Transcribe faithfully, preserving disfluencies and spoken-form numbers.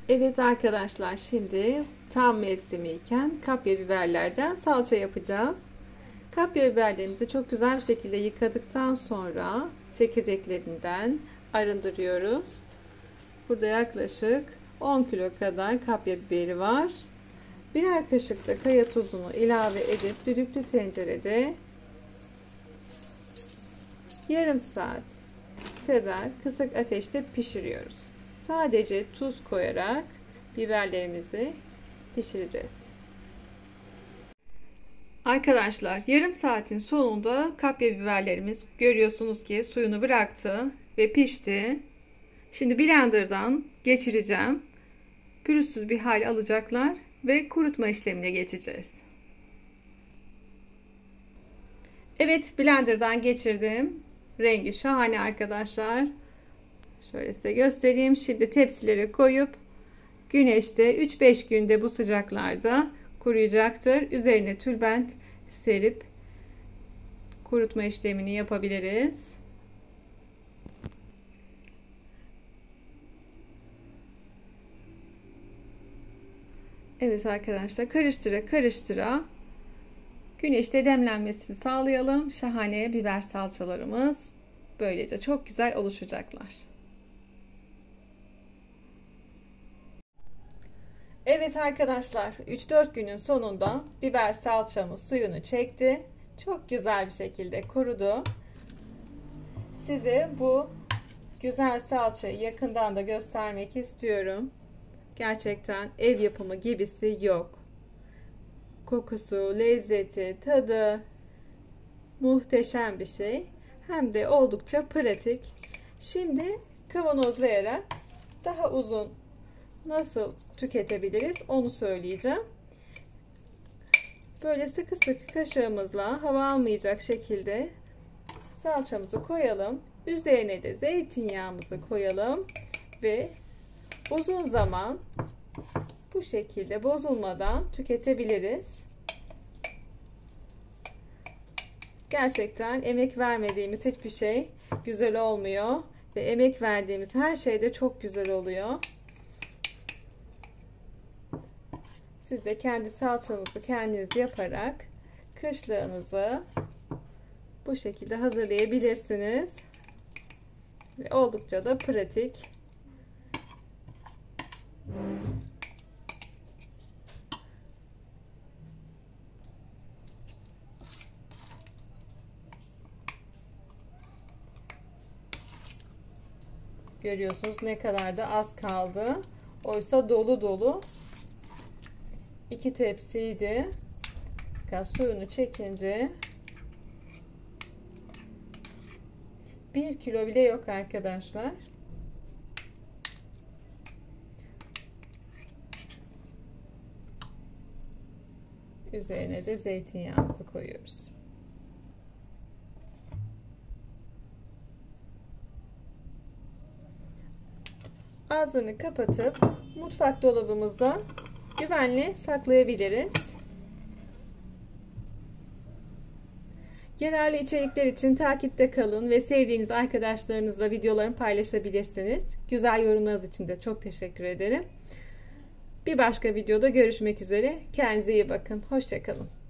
Evet arkadaşlar, şimdi tam mevsimiyken kapya biberlerden salça yapacağız. Kapya biberlerimizi çok güzel bir şekilde yıkadıktan sonra çekirdeklerinden arındırıyoruz. Burada yaklaşık on kilo kadar kapya biberi var. Birer kaşık da kaya tuzunu ilave edip düdüklü tencerede yarım saat kadar kısık ateşte pişiriyoruz. Sadece tuz koyarak biberlerimizi pişireceğiz. Arkadaşlar, yarım saatin sonunda kapya biberlerimiz görüyorsunuz ki suyunu bıraktı ve pişti. Şimdi blenderdan geçireceğim. Pürüzsüz bir hal alacaklar ve kurutma işlemine geçeceğiz. Evet, blenderdan geçirdim. Rengi şahane arkadaşlar. Şöyle size göstereyim. Şimdi tepsilere koyup güneşte üç beş günde bu sıcaklarda kuruyacaktır. Üzerine tülbent serip kurutma işlemini yapabiliriz. Evet arkadaşlar, karıştıra karıştıra güneşte demlenmesini sağlayalım. Şahane biber salçalarımız böylece çok güzel oluşacaklar. Evet arkadaşlar, üç dört günün sonunda biber salçamız suyunu çekti. Çok güzel bir şekilde kurudu. Size bu güzel salçayı yakından da göstermek istiyorum. Gerçekten ev yapımı gibisi yok. Kokusu, lezzeti, tadı muhteşem bir şey. Hem de oldukça pratik. Şimdi kavanozlayarak daha uzun nasıl tüketebiliriz onu söyleyeceğim. Böyle sıkı sıkı kaşığımızla hava almayacak şekilde salçamızı koyalım. Üzerine de zeytinyağımızı koyalım ve uzun zaman bu şekilde bozulmadan tüketebiliriz. Gerçekten emek vermediğimiz hiçbir şey güzel olmuyor ve emek verdiğimiz her şey de çok güzel oluyor. Siz de kendi salçanızı kendiniz yaparak kışlığınızı bu şekilde hazırlayabilirsiniz. Ve oldukça da pratik. Görüyorsunuz ne kadar da az kaldı. Oysa dolu dolu iki tepsiydi. Suyunu çekince bir kilo bile yok arkadaşlar. Üzerine de zeytinyağımızı koyuyoruz. Ağzını kapatıp mutfak dolabımızda güvenli saklayabiliriz. Yararlı içerikler için takipte kalın ve sevdiğiniz arkadaşlarınızla videolarımı paylaşabilirsiniz. Güzel yorumlarınız için de çok teşekkür ederim. Bir başka videoda görüşmek üzere. Kendinize iyi bakın. Hoşça kalın.